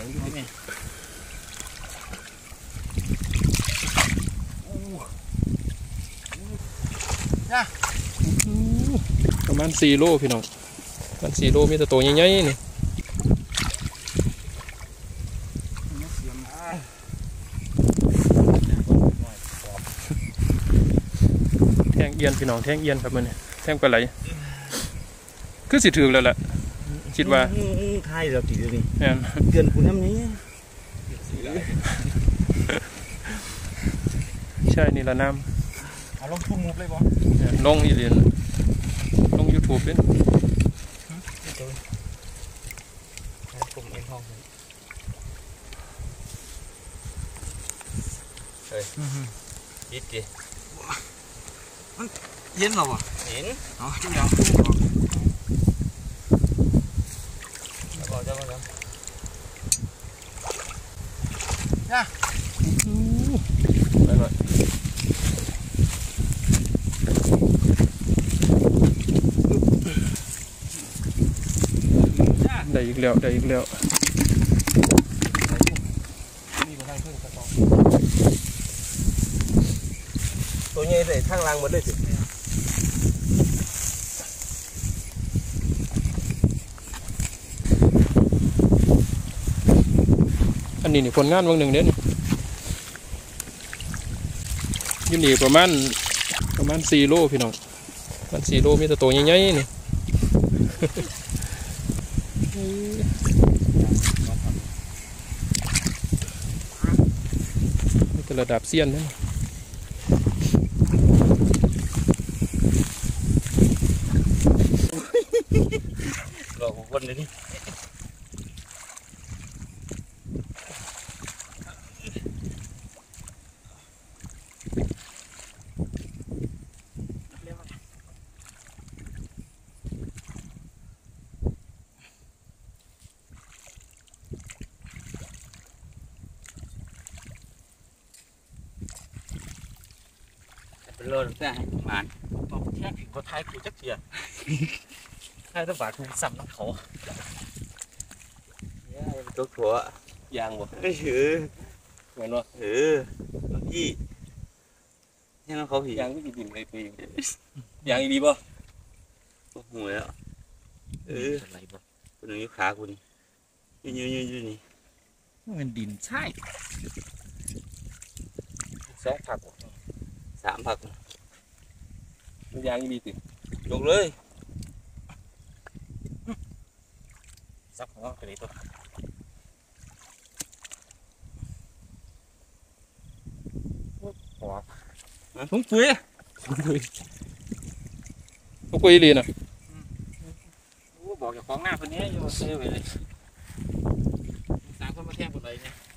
งอยู่ไหมประมาณ4 โลพี่น้องมัน4 โลมีแต่ตัวใหญ่ๆนี่แทงเอียนพี่น้องแทงเอียนครับมันแทงปลาไหลคือสิถือแล้วแหละคิดว่าไทยเราตีเลยนี่เกินคุณน้ำนี้ใช่นี่ละน้ำเอาลงทุ่มมุกเลยบ่ลงอีเลียนลง YouTube เป็นผมเอ็นห้องเฮ้ยยิดดิมันเย็นหรอวะเย็นอ๋อจุ๊บยาวบอกจะมาแล้วจ้าไปหน่อยได้อีกแล้วได้อีกแล้วตัวใหญ่เลยทั้งรังหมดเลยสิอันนี้นี่ผลงานวันหนึ่งเด่นอยู่นี่ประมาณ4 โลพี่น้องมัน4 โลมีแต่ตัวใหญ่ๆนี่นี่เป็นระดับเซียนนะหลอกคนเลยนี่เป็นโลดแค่หมานบอกแค่ผิวท้ายกูจักเทียใช่ต้องบาดทุกสัมน้ำเขาเนี่ยตัวหัวยางบ่ไม่ถือเหมือนว่าถือบางที่ยังน้ำเขาผียางไม่ดีดิ่มเลยปียางดีป่ะก็หัวแล้วอะไรบ่คนนึงขาคุณยืนนี่มันดินใช่2 ผัก3 ผักยางดีติยกเลยซับหัวกระดิ่งตัวหัวถุงปุ๋ยทุกปีลีนะบอกอย่าของหน้าคนนี้อยู่เซเว่นเลย3 คนมาแทงหมดเลยเนี่ย